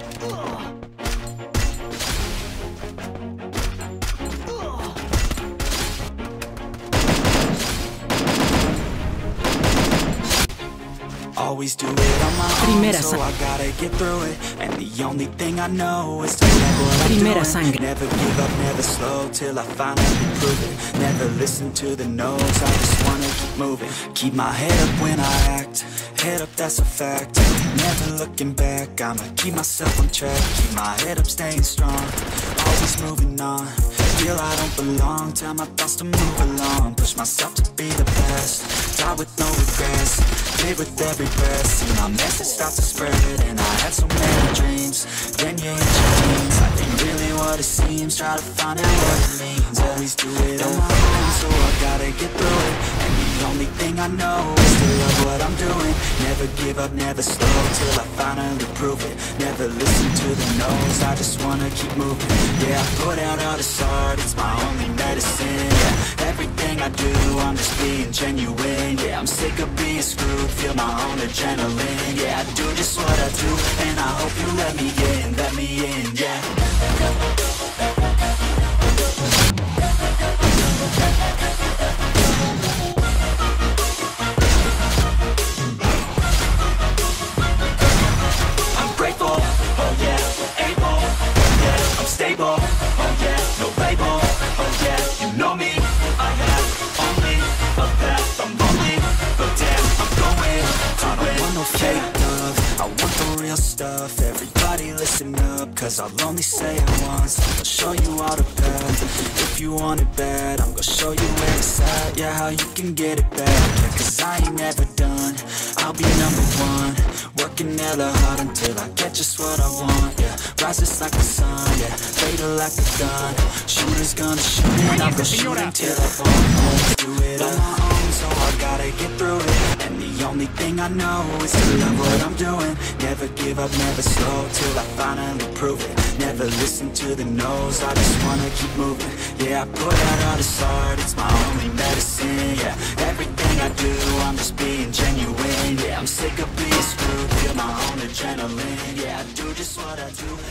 Always do it on my own, so I gotta get through it. And the only thing I know is to love what I'm doing. Never give up, never slow, till I finally prove it. Never listen to the no's, I just wanna keep moving. Keep my head up when I act, head up, that's a fact. Never looking back, I'ma keep myself on track. Keep my head up, staying strong, always moving on. Feel I don't belong, tell my thoughts to move along. Push myself to be the best, die with no regrets. Live with every breath, see my message start to spread. And I had so many dreams, then you hit your teens. Life ain't really what it seems, try to find out what it means. Always do it on my own, so I gotta get through it. And the only thing I know is to love what I'm doing. Never give up, never slow, till I finally prove it. Never listen to the no's, I just wanna keep moving. Yeah, I put out all this art, it's my only medicine. Yeah, everything I do, I'm just being genuine. Yeah, I'm sick of being screwed, feel my own adrenaline. Yeah, I do just what I do, and I hope you let me in, yeah. I'm grateful, oh yeah, able, yeah, I'm stable, oh yeah, no label, oh yeah, you know me, I have only a path, I'm lonely, but damn, I'm going, I don't want no fake love, I want the real stuff. Everybody listen up, cause I'll only say it once. I'll show you all the path, if you want it bad, I'm gonna show you where it's at. Yeah, how you can get it back, yeah, cause I ain't never done, I'll be #1. Working hella hard until I get just what I want, yeah. Rises like the sun, yeah, fatal like a gun. Shooter's gonna shoot and I'm gonna shoot until I fall. Do it on my own, so I gotta get through it. And the only thing I know is to love what I'm doing. Never give up, never slow, till I finally prove it. Never listen to the no's, I just wanna keep moving. Yeah, I put out all this art, it's my only medicine. Yeah, everything I do, I'm just being genuine. Yeah, I'm sick of being screwed, feel my own adrenaline. Yeah, I do just what I do.